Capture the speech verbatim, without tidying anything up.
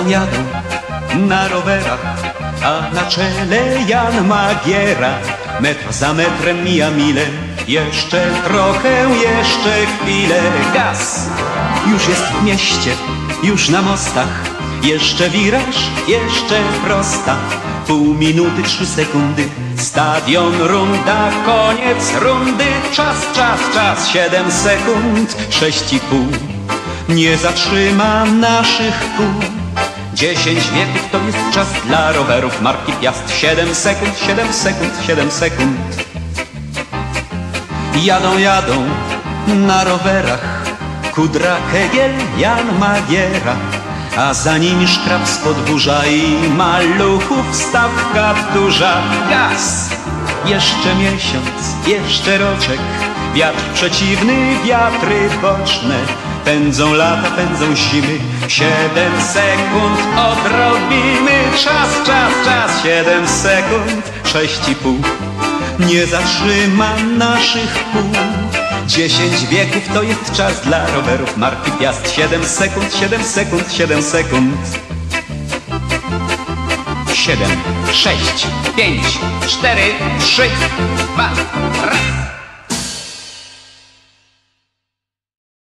Jadą, jadą na rowerach, a na czele Jan Magiera. Metr za metrem mija mile, jeszcze trochę, jeszcze chwilę. Gaz! Już jest w mieście, już na mostach. Jeszcze wiraż, jeszcze prosta. Pół minuty, trzy sekundy. Stadion, runda, koniec rundy. Czas, czas, czas, siedem sekund, sześć i pół. Nie zatrzyma naszych kół. Dziesięć wieków to jest czas dla rowerów marki Piast. Siedem sekund, siedem sekund, siedem sekund. Jadą, jadą na rowerach Kudra, Hegiel, Jan Magiera, a za nimi szkrab z podwórza i maluchów stawka duża. Gaz! Jeszcze miesiąc, jeszcze roczek, wiatr przeciwny, wiatry boczne. Pędzą lata, pędzą zimy, siedem sekund odrobimy. Czas, czas, czas, siedem sekund, sześć i pół. Nie zatrzyma naszych kół. Dziesięć wieków to jest czas dla rowerów marki Piast. Siedem sekund, siedem sekund, siedem sekund. Siedem, sześć, pięć, cztery, trzy, dwa, raz.